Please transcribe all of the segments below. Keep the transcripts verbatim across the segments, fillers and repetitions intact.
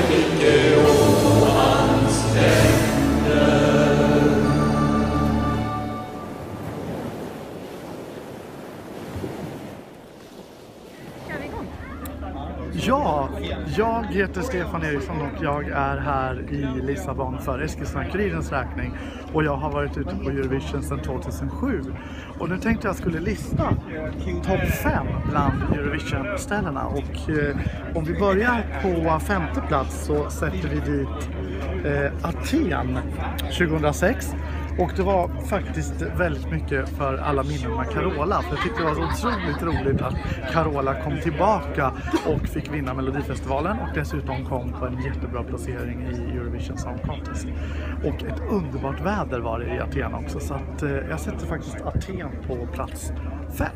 Ja, jag heter Stefan Eriksson och jag är här i Lissabon för Eskilstuna-Kurirens räkning. Och jag har varit ute på Eurovision sedan tvåtusendsju. Och nu tänkte jag skulle lista topp fem bland Eurovision-ställena. Och eh, om vi börjar på femte plats så sätter vi dit eh, Aten tjugohundrasex. Och det var faktiskt väldigt mycket för alla minnen med Carola. För jag tyckte det var så otroligt roligt att Carola kom tillbaka och fick vinna Melodifestivalen. Och dessutom kom på en jättebra placering i Eurovision Song Contest. Och ett underbart väder var det i Aten också. Så att, eh, jag sätter faktiskt Aten på plats fem.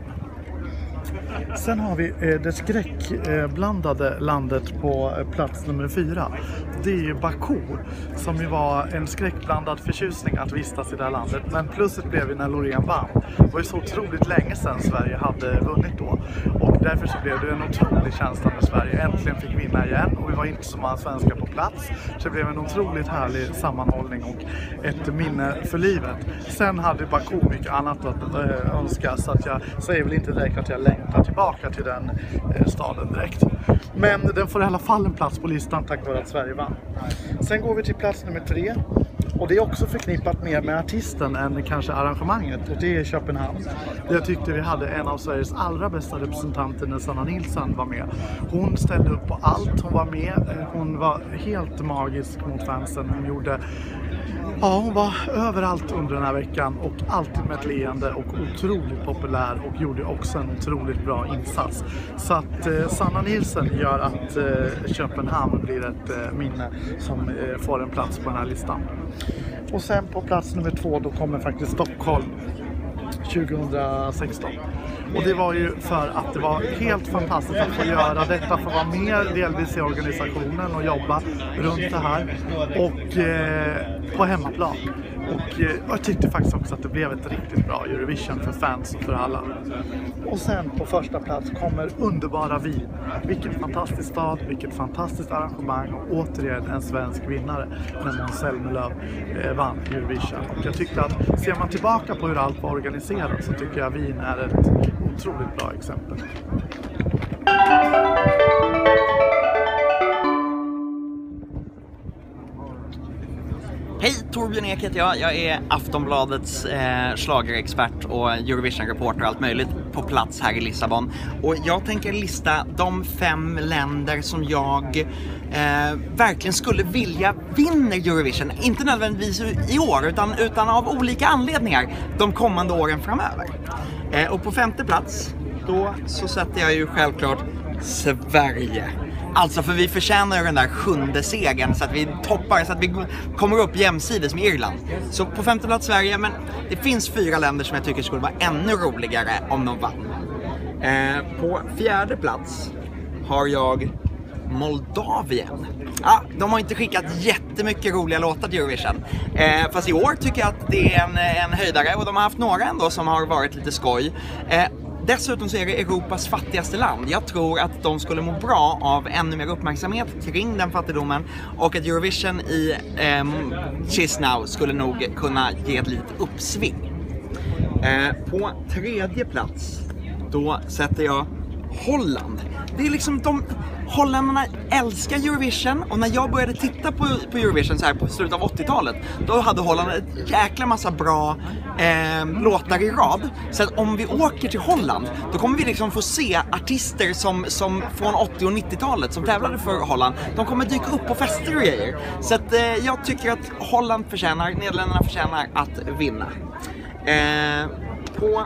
Sen har vi eh, det skräckblandade landet på eh, plats nummer fyra. Det är ju Baku, som ju var en skräckblandad förtjusning att vistas i det här landet. Men plusset blev ju när Loreen vann. Det var ju så otroligt länge sedan Sverige hade vunnit då. Och därför så blev det en otrolig känsla när Sverige äntligen fick vinna igen. Och vi var inte så många svenskar på plats. Så det blev en otroligt härlig sammanhållning och ett minne för livet. Sen hade Baku mycket annat att äh, önska, så att jag säger väl inte direkt att jag längtar tillbaka till den äh, staden direkt. Men den får i alla fall en plats på listan tack vare att Sverige vann. Sen går vi till plats nummer tre. Och det är också förknippat mer med artisten än kanske arrangemanget. Och det är Köpenhamn. Jag tyckte vi hade en av Sveriges allra bästa representanter när Sanna Nilsson var med. Hon ställde upp på allt. Hon var med. Hon var helt magisk mot fansen. Hon gjorde... Ja, hon var överallt under den här veckan och alltid med ett leende och otroligt populär och gjorde också en otroligt bra insats. Så att eh, Sanna Nilsson gör att eh, Köpenhamn blir ett eh, minne som eh, får en plats på den här listan. Och sen på plats nummer två då kommer faktiskt Stockholm tjugohundrasexton. Och det var ju för att det var helt fantastiskt att få göra detta, för att vara med delvis i organisationen och jobba runt det här och eh, på hemmaplan. Och eh, jag tyckte faktiskt också att det blev ett riktigt bra Eurovision för fans och för alla. Och sen på första plats kommer underbara Wien. Vilken fantastisk stad, vilket fantastiskt arrangemang och återigen en svensk vinnare när Måns Zelmerlöw eh, vann Eurovision. Och jag tyckte att ser man tillbaka på hur allt var organiserat så tycker jag Wien är ett otroligt bra exempel. Hej, Torbjörn Ek heter jag. Jag är Aftonbladets eh, schlagerexpert och Eurovision-reporter och allt möjligt på plats här i Lissabon. Och jag tänker lista de fem länder som jag eh, verkligen skulle vilja vinna Eurovision. Inte nödvändigtvis i år utan, utan av olika anledningar de kommande åren framöver. Eh, och på femte plats, då så sätter jag ju självklart Sverige. Alltså för vi förtjänar ju den där sjunde segern så att vi toppar, så att vi kommer upp jämsides med Irland. Så på femte plats Sverige, men det finns fyra länder som jag tycker skulle vara ännu roligare om de vann. Eh, på fjärde plats har jag Moldavien. Ja, de har inte skickat jättemycket roliga låtar till Eurovision. Eh, fast i år tycker jag att det är en, en höjdare och de har haft några ändå som har varit lite skoj. Eh, Dessutom så är det Europas fattigaste land. Jag tror att de skulle må bra av ännu mer uppmärksamhet kring den fattigdomen. Och att Eurovision i eh, Chisinau skulle nog kunna ge ett litet uppsving. Eh, på tredje plats, då sätter jag Holland. Det är liksom de... Holländarna älskar Eurovision och när jag började titta på, på Eurovision så här på slutet av åttiotalet, då hade Holland ett jäkla massa bra eh, låtar i rad. Så att om vi åker till Holland, då kommer vi liksom få se artister som, som från åttio- och nittiotalet som tävlade för Holland. De kommer dyka upp på fester och grejer. Så att eh, jag tycker att Holland förtjänar, Nederländerna förtjänar att vinna. Eh, på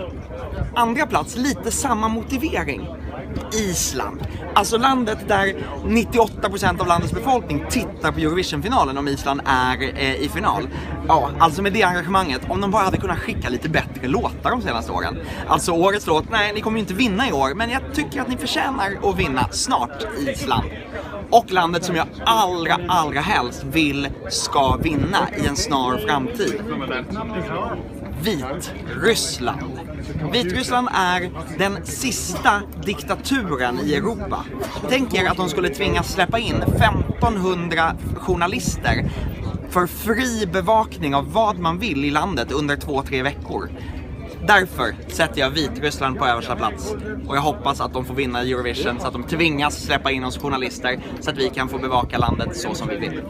andra plats, lite samma motivering. Island. Alltså landet där nittioåtta procent av landets befolkning tittar på Eurovision-finalen om Island är eh, i final. Ja, alltså med det engagemanget, om de bara hade kunnat skicka lite bättre låtar de senaste åren. Alltså årets låt, nej, ni kommer ju inte vinna i år, men jag tycker att ni förtjänar att vinna snart, Island. Och landet som jag allra, allra helst vill ska vinna i en snar framtid. Vitryssland. Vitryssland är den sista diktaturen i Europa. Tänk er att de skulle tvingas släppa in femtonhundra journalister för fri bevakning av vad man vill i landet under två, tre veckor. Därför sätter jag Vitryssland på översta plats. Och jag hoppas att de får vinna Eurovision så att de tvingas släppa in oss journalister så att vi kan få bevaka landet så som vi vill.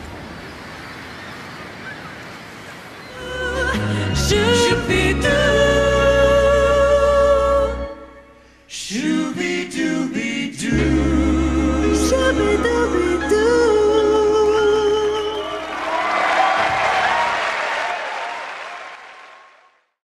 Should be